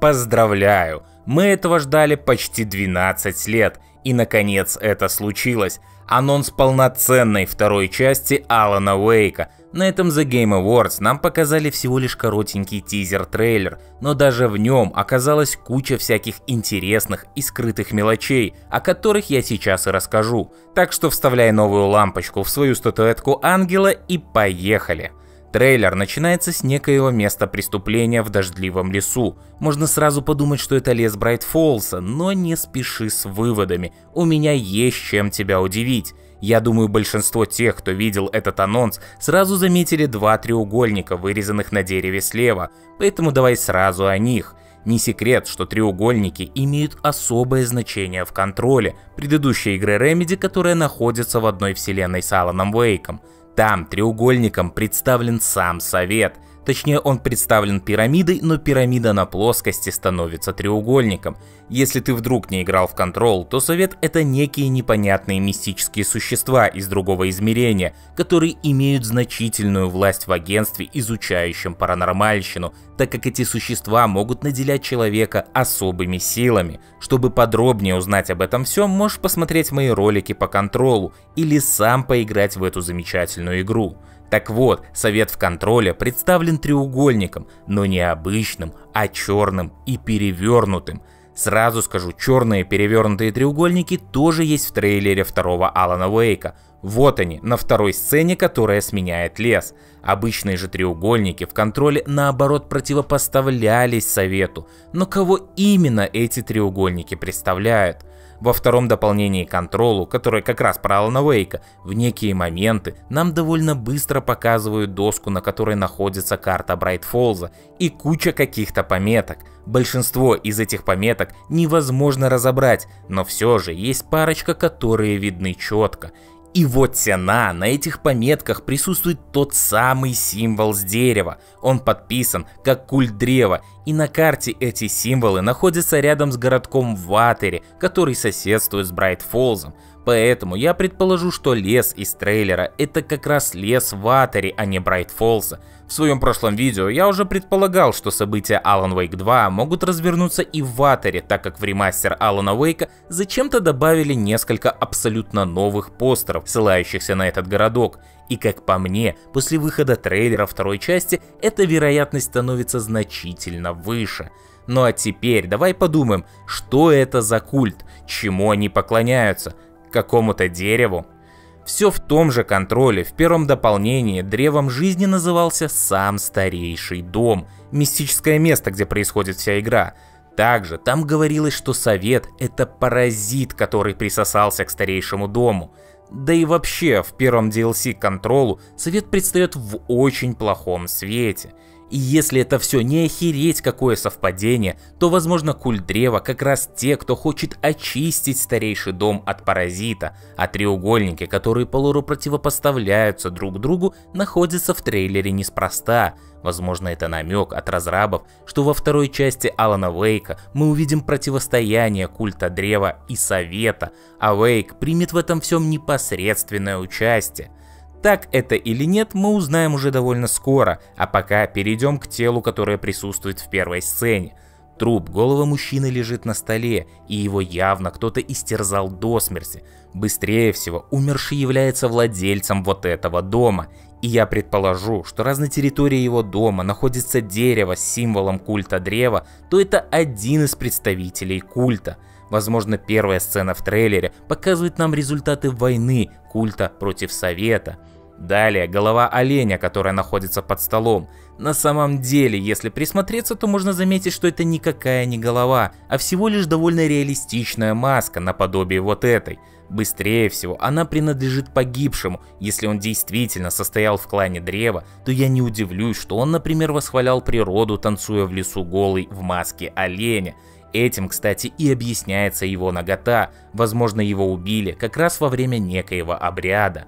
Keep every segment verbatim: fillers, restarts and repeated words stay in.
Поздравляю! Мы этого ждали почти двенадцать лет, и наконец это случилось. Анонс полноценной второй части Алана Уэйка. На этом The Game Awards нам показали всего лишь коротенький тизер-трейлер, но даже в нем оказалась куча всяких интересных и скрытых мелочей, о которых я сейчас и расскажу. Так что вставляй новую лампочку в свою статуэтку ангела и поехали! Трейлер начинается с некоего места преступления в дождливом лесу. Можно сразу подумать, что это лес Брайт-Фоллса, но не спеши с выводами, у меня есть чем тебя удивить. Я думаю, большинство тех, кто видел этот анонс, сразу заметили два треугольника, вырезанных на дереве слева, поэтому давай сразу о них. Не секрет, что треугольники имеют особое значение в контроле, предыдущей игры Remedy, которая находится в одной вселенной с Аланом Уэйком. Там треугольником представлен сам Совет. Точнее, он представлен пирамидой, но пирамида на плоскости становится треугольником. Если ты вдруг не играл в Control, то Совет — это некие непонятные мистические существа из другого измерения, которые имеют значительную власть в агентстве, изучающем паранормальщину, так как эти существа могут наделять человека особыми силами. Чтобы подробнее узнать об этом всем, можешь посмотреть мои ролики по Control или сам поиграть в эту замечательную игру. Так вот, Совет в контроле представлен треугольником, но не обычным, а черным и перевернутым. Сразу скажу, черные перевернутые треугольники тоже есть в трейлере второго Алана Уэйка. Вот они, на второй сцене, которая сменяет лес. Обычные же треугольники в контроле наоборот противопоставлялись Совету. Но кого именно эти треугольники представляют? Во втором дополнении к Контролу, которое как раз про Алана Уэйка, в некие моменты нам довольно быстро показывают доску, на которой находится карта Брайт-Фоллза и куча каких-то пометок. Большинство из этих пометок невозможно разобрать, но все же есть парочка, которые видны четко. И вот тяна, на этих пометках присутствует тот самый символ с дерева. Он подписан как культ древа, и на карте эти символы находятся рядом с городком Ватери, который соседствует с Брайт-Фоллзом. Поэтому я предположу, что лес из трейлера — это как раз лес Ватери, а не Брайт-Фоллса. В своем прошлом видео я уже предполагал, что события Alan Wake два могут развернуться и в Ватери, так как в ремастер Алана Уэйка зачем-то добавили несколько абсолютно новых постеров, ссылающихся на этот городок. И как по мне, после выхода трейлера второй части, эта вероятность становится значительно выше. Ну а теперь давай подумаем, что это за культ, чему они поклоняются, какому-то дереву? Все в том же Контроле, в первом дополнении древом жизни назывался сам Старейший Дом, мистическое место, где происходит вся игра. Также там говорилось, что Совет — это паразит, который присосался к Старейшему Дому. Да и вообще, в первом ди эл си к Контролу Совет предстает в очень плохом свете. И если это все не охереть какое совпадение, то возможно культ древа как раз те, кто хочет очистить Старейший Дом от паразита, а треугольники, которые по лору противопоставляются друг другу, находятся в трейлере неспроста. Возможно, это намек от разрабов, что во второй части Алана Уэйка мы увидим противостояние культа древа и Совета, а Уэйк примет в этом всем непосредственное участие. Так это или нет, мы узнаем уже довольно скоро, а пока перейдем к телу, которое присутствует в первой сцене. Труп голого мужчины лежит на столе, и его явно кто-то истерзал до смерти. Быстрее всего, умерший является владельцем вот этого дома. И я предположу, что раз на территории его дома находится дерево с символом культа древа, то это один из представителей культа. Возможно, первая сцена в трейлере показывает нам результаты войны культа против Совета. Далее голова оленя, которая находится под столом. На самом деле, если присмотреться, то можно заметить, что это никакая не голова, а всего лишь довольно реалистичная маска наподобие вот этой. Быстрее всего, она принадлежит погибшему. Если он действительно состоял в клане древа, то я не удивлюсь, что он, например, восхвалял природу, танцуя в лесу голый в маске оленя. Этим, кстати, и объясняется его нагота. Возможно, его убили как раз во время некоего обряда.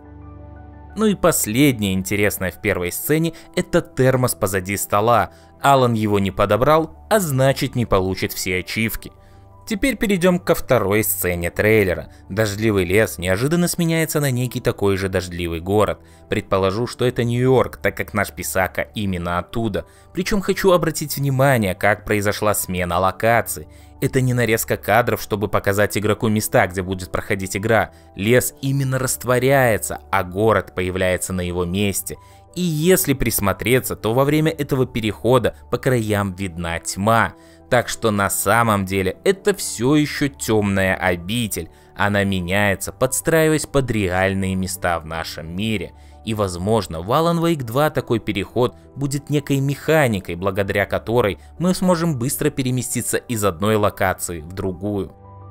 Ну и последнее интересное в первой сцене — это термос позади стола. Алан его не подобрал, а значит не получит все ачивки. Теперь перейдем ко второй сцене трейлера. Дождливый лес неожиданно сменяется на некий такой же дождливый город. Предположу, что это Нью-Йорк, так как наш Писака именно оттуда. Причем хочу обратить внимание, как произошла смена локаций. Это не нарезка кадров, чтобы показать игроку места, где будет проходить игра. Лес именно растворяется, а город появляется на его месте. И если присмотреться, то во время этого перехода по краям видна тьма. Так что на самом деле это все еще темная обитель. Она меняется, подстраиваясь под реальные места в нашем мире. И возможно, в Alan Wake два такой переход будет некой механикой, благодаря которой мы сможем быстро переместиться из одной локации в другую.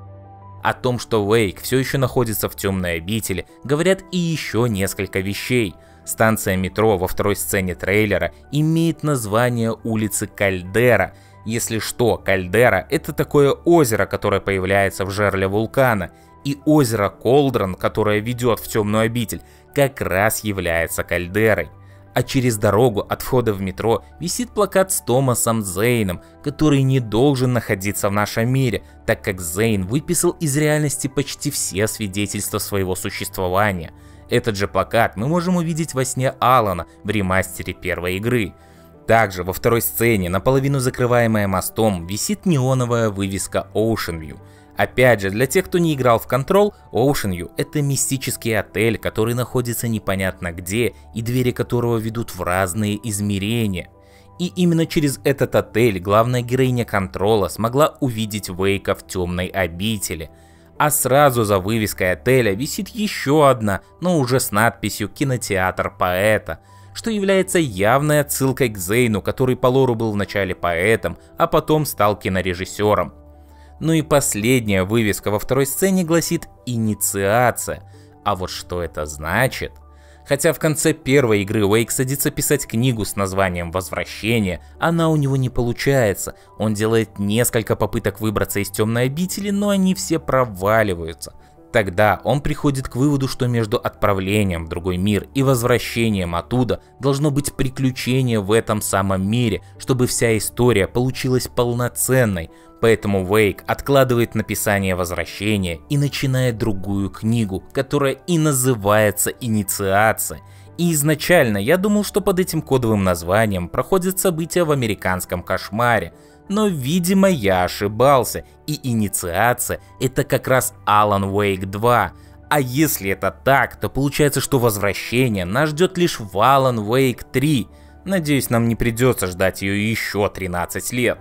О том, что Wake все еще находится в темной обители, говорят и еще несколько вещей. Станция метро во второй сцене трейлера имеет название улицы Кальдера. Если что, Кальдера — это такое озеро, которое появляется в жерле вулкана, и озеро Колдрон, которое ведет в темную обитель, как раз является кальдерой. А через дорогу от входа в метро висит плакат с Томасом Зейном, который не должен находиться в нашем мире, так как Зейн выписал из реальности почти все свидетельства своего существования. Этот же плакат мы можем увидеть во сне Алана в ремастере первой игры. Также во второй сцене, наполовину закрываемая мостом, висит неоновая вывеска Ocean View. Опять же, для тех, кто не играл в Control, Ocean View — это мистический отель, который находится непонятно где и двери которого ведут в разные измерения. И именно через этот отель главная героиня Контрола смогла увидеть Вейка в темной обители. А сразу за вывеской отеля висит еще одна, но уже с надписью «Кинотеатр поэта», что является явной отсылкой к Зейну, который по лору был вначале поэтом, а потом стал кинорежиссером. Ну и последняя вывеска во второй сцене гласит «Инициация». А вот что это значит? Хотя в конце первой игры Wake садится писать книгу с названием «Возвращение», она у него не получается. Он делает несколько попыток выбраться из темной обители, но они все проваливаются. Тогда он приходит к выводу, что между отправлением в другой мир и возвращением оттуда должно быть приключение в этом самом мире, чтобы вся история получилась полноценной. Поэтому Wake откладывает написание возвращения и начинает другую книгу, которая и называется «Инициация». И изначально я думал, что под этим кодовым названием проходят события в американском кошмаре. Но, видимо, я ошибался, и «Инициация» — это как раз Alan Wake два. А если это так, то получается, что возвращение нас ждет лишь в Alan Wake три. Надеюсь, нам не придется ждать ее еще тринадцать лет.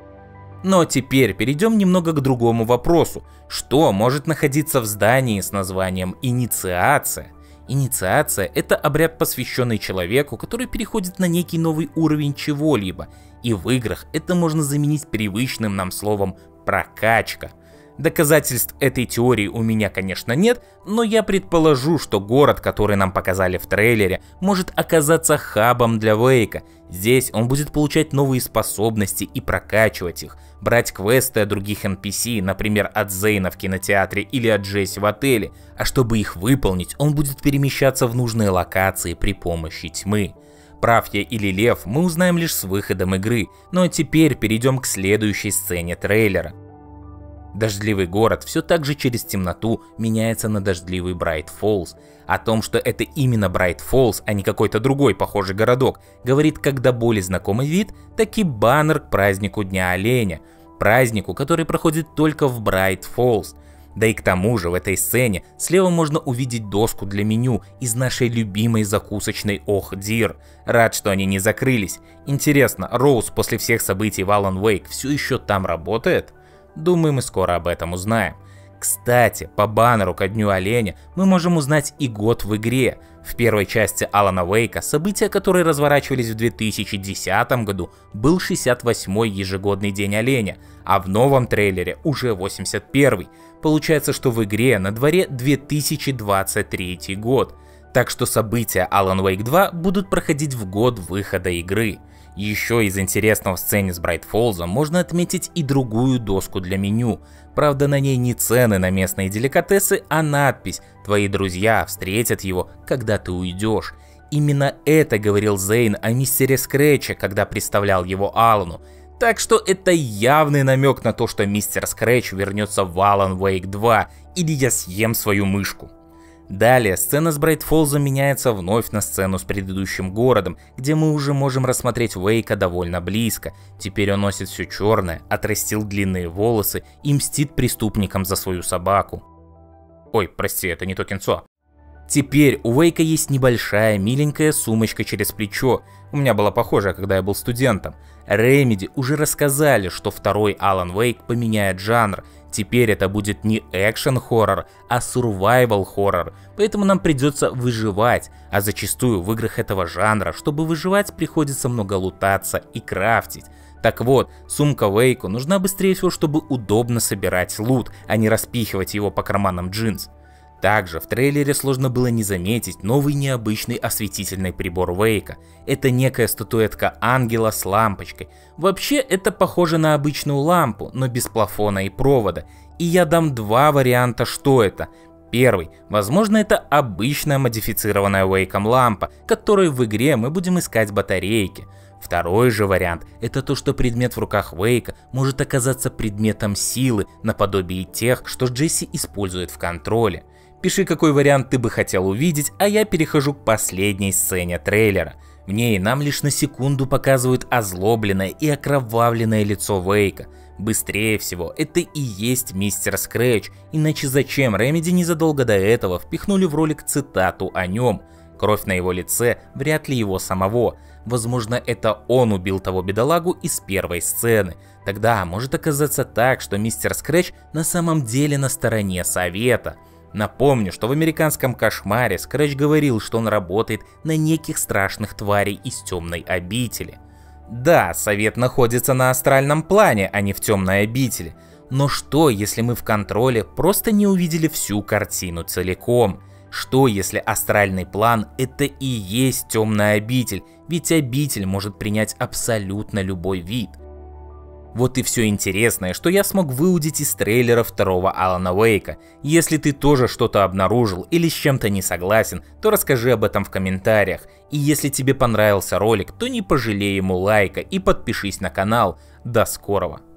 Но теперь перейдем немного к другому вопросу. Что может находиться в здании с названием «Инициация»? Инициация — это обряд, посвященный человеку, который переходит на некий новый уровень чего-либо. И в играх это можно заменить привычным нам словом «прокачка». Доказательств этой теории у меня, конечно, нет, но я предположу, что город, который нам показали в трейлере, может оказаться хабом для Вейка. Здесь он будет получать новые способности и прокачивать их, брать квесты от других эн пи си, например, от Зейна в кинотеатре или от Джесси в отеле, а чтобы их выполнить, он будет перемещаться в нужные локации при помощи тьмы. Прав я или лев, мы узнаем лишь с выходом игры, но теперь перейдем к следующей сцене трейлера. Дождливый город все так же через темноту меняется на дождливый Брайт Фоллс. О том, что это именно Брайт Фоллс, а не какой-то другой похожий городок, говорит как до боли знакомый вид, так и баннер к празднику Дня Оленя. Празднику, который проходит только в Брайт Фоллс. Да и к тому же в этой сцене слева можно увидеть доску для меню из нашей любимой закусочной Ох Дир. Рад, что они не закрылись. Интересно, Роуз после всех событий в Alan Wake все еще там работает? Думаю, мы скоро об этом узнаем. Кстати, по баннеру ко Дню Оленя мы можем узнать и год в игре. В первой части Алана Вейка события, которые разворачивались в две тысячи десятом году, был шестьдесят восьмой ежегодный День Оленя, а в новом трейлере уже восемьдесят первый. Получается, что в игре на дворе две тысячи двадцать третий год. Так что события Alan Wake два будут проходить в год выхода игры. Еще из интересного в сцене с Брайт Фоллзом можно отметить и другую доску для меню. Правда, на ней не цены на местные деликатесы, а надпись «Твои друзья встретят его, когда ты уйдешь». Именно это говорил Зейн о мистере Скретче, когда представлял его Алану. Так что это явный намек на то, что мистер Скрэч вернется в Alan Wake два, или я съем свою мышку. Далее сцена с Брайтфоллзом меняется вновь на сцену с предыдущим городом, где мы уже можем рассмотреть Уэйка довольно близко. Теперь он носит все черное, отрастил длинные волосы и мстит преступникам за свою собаку. Ой, прости, это не то кинцо. Теперь у Уэйка есть небольшая миленькая сумочка через плечо. У меня была похожая, когда я был студентом. Remedy уже рассказали, что второй Alan Wake поменяет жанр. Теперь это будет не экшен-хоррор, а survival-хоррор, поэтому нам придется выживать, а зачастую в играх этого жанра, чтобы выживать, приходится много лутаться и крафтить. Так вот, сумка Уэйку нужна быстрее всего, чтобы удобно собирать лут, а не распихивать его по карманам джинс. Также в трейлере сложно было не заметить новый необычный осветительный прибор Уэйка. Это некая статуэтка ангела с лампочкой. Вообще это похоже на обычную лампу, но без плафона и провода. И я дам два варианта, что это. Первый. Возможно, это обычная модифицированная Уэйком лампа, которой в игре мы будем искать батарейки. Второй же вариант – это то, что предмет в руках Уэйка может оказаться предметом силы, наподобие тех, что Джесси использует в контроле. Пиши, какой вариант ты бы хотел увидеть, а я перехожу к последней сцене трейлера. В ней нам лишь на секунду показывают озлобленное и окровавленное лицо Уэйка. Быстрее всего, это и есть мистер Скрэч, иначе зачем Remedy незадолго до этого впихнули в ролик цитату о нем? Кровь на его лице вряд ли его самого. Возможно, это он убил того бедолагу из первой сцены. Тогда может оказаться так, что мистер Скрэч на самом деле на стороне совета. Напомню, что в американском кошмаре Скрэч говорил, что он работает на неких страшных тварей из темной обители. Да, совет находится на астральном плане, а не в темной обители. Но что, если мы в контроле просто не увидели всю картину целиком? Что, если астральный план — это и есть темная обитель? Ведь обитель может принять абсолютно любой вид. Вот и все интересное, что я смог выудить из трейлера второго Алана Уэйка. Если ты тоже что-то обнаружил или с чем-то не согласен, то расскажи об этом в комментариях. И если тебе понравился ролик, то не пожалей ему лайка и подпишись на канал. До скорого!